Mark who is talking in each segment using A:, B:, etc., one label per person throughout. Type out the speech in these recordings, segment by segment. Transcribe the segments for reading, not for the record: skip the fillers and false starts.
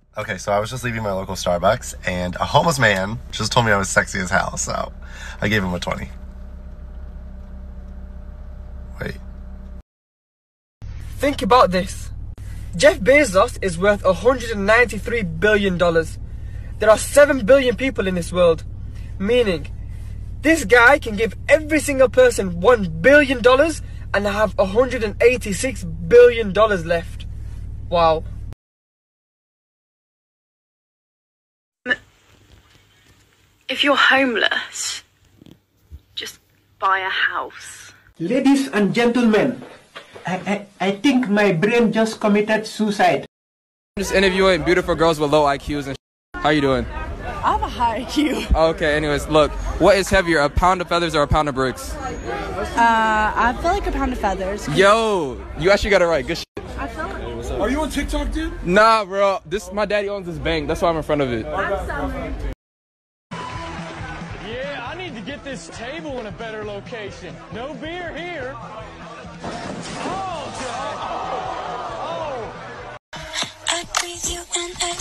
A: Okay, so I was just leaving my local Starbucks, and a homeless man just told me I was sexy as hell, so I gave him a 20. Wait.
B: Think about this. Jeff Bezos is worth $193 billion. There are 7 billion people in this world, meaning this guy can give every single person $1 billion and have $186 billion left. Wow.
C: If you're homeless, just buy a house.
D: Ladies and gentlemen, I think my brain just committed suicide.
E: I'm just interviewing beautiful girls with low IQs and How you doing?
F: I have a high IQ.
E: Okay, anyways, look, what is heavier, a pound of feathers or a pound of bricks?
F: I feel like a pound of feathers.
E: Yo, you actually got it right. Good shit.
F: I feel like...
E: Hey, what's up?
G: Are you on TikTok, dude?
E: Nah, bro. My daddy owns this bank. That's why I'm in front of it.
F: I'm Summer.
G: Yeah, I need to get this table in a better location. No beer here. Oh,
H: I breathe you and I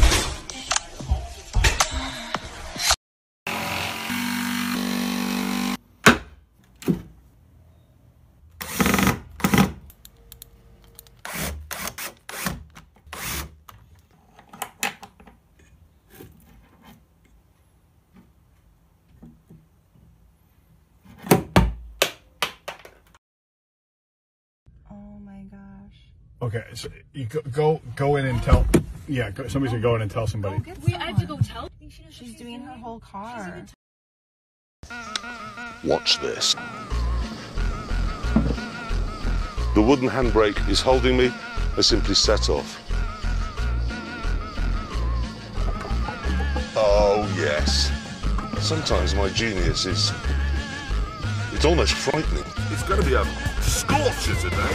F: Oh my gosh.
I: Okay, so you go in and tell. Yeah, somebody's gonna go in and tell somebody.
F: Wait, I have to go tell? She's doing her whole car.
J: Watch this. The wooden handbrake is holding me. I simply set off. Oh yes. Sometimes my genius is... it's almost frightening. It's going to be a scorcher today.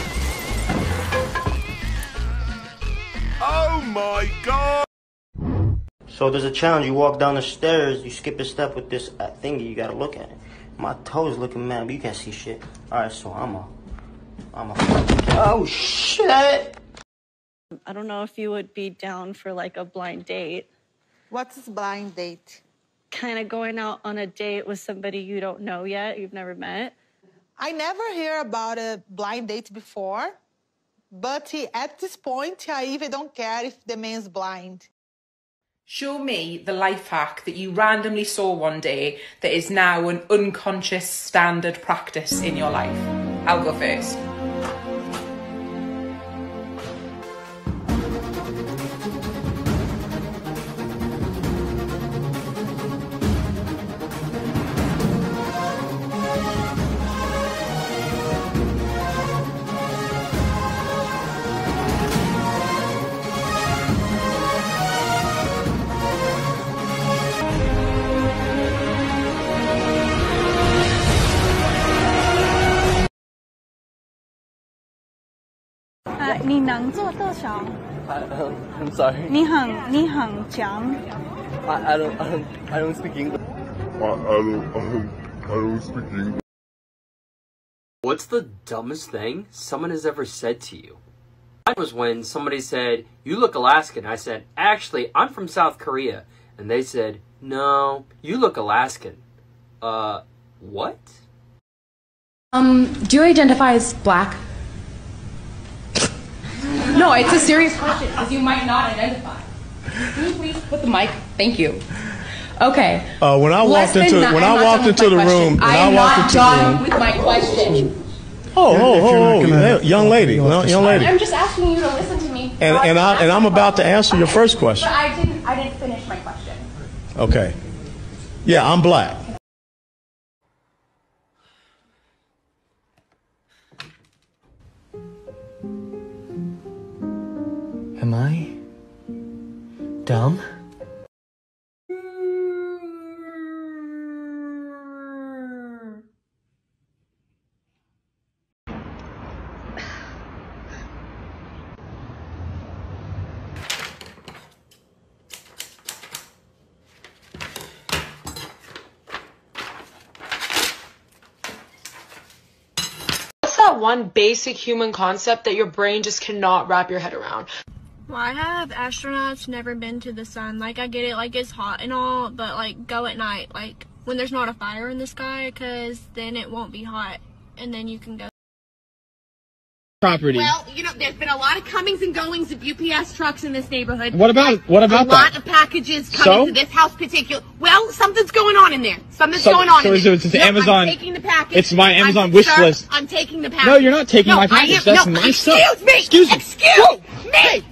J: Oh my God!
K: So there's a challenge. You walk down the stairs, you skip a step with this thingy, you gotta look at it. My toes looking mad, but you can't see shit. Alright, so I'm a... Oh shit!
C: I don't know if you would be down for like a blind date.
F: What's this blind date?
C: Kind of going out on a date with somebody you don't know yet, you've never met.
F: I never hear about a blind date before, but at this point, I even don't care if the man's blind.
L: Show me the life hack that you randomly saw one day that is now an unconscious standard practice in your life. I'll go first.
E: I'm sorry.
F: 你很强.
E: I don't speak English.
J: I don't speak English.
M: What's the dumbest thing someone has ever said to you? Mine was when somebody said, "You look Alaskan." I said, "Actually, I'm from South Korea." And they said, "No, you look Alaskan." What?
N: Do you identify as black? No, it's a serious question because you might not identify. Can you please put the mic? Thank you. Okay.
I: When I walked into the room,
N: I'm not done with my question.
I: Oh, young lady.
N: I'm just asking you to listen to me.
I: And I'm about to answer your first question.
N: But I didn't finish my question.
I: Okay. Yeah, I'm black.
D: Am I dumb?
L: What's that one basic human concept that your brain just cannot wrap your head around?
O: Why have astronauts never been to the sun? Like, I get it, like, it's hot and all, but, like, go at night, like, when there's not a fire in the sky, because then it won't be hot, and then you can go.
P: Property.
Q: Well, you know, there's been a lot of comings and goings of UPS trucks in this neighborhood.
P: What about
Q: a
P: that?
Q: lot of packages coming to this house particular. Well, something's going on in there. Something's going on in there.
P: It's Amazon.
Q: I'm taking the package.
P: It's my Amazon wish list.
Q: I'm taking the package.
P: No, you're not taking my package. That's my stuff.
Q: Excuse me. Excuse me.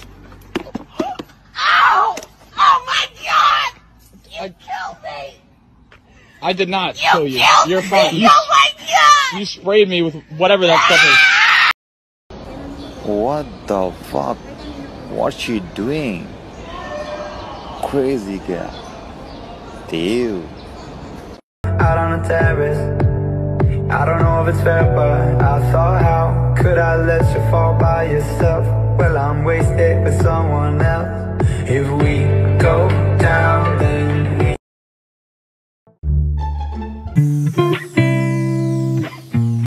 Q: Ow! Oh my God! You killed me.
P: I did not kill you. You're
Q: Me.
P: fine.
Q: Oh my God!
P: You sprayed me with whatever that stuff is.
R: What the fuck? What you doing? Crazy girl. Dude.
S: Out on the terrace. I don't know if it's fair, but I thought, how could I let you fall by yourself? Well, I'm wasted with someone else. If we go down, then we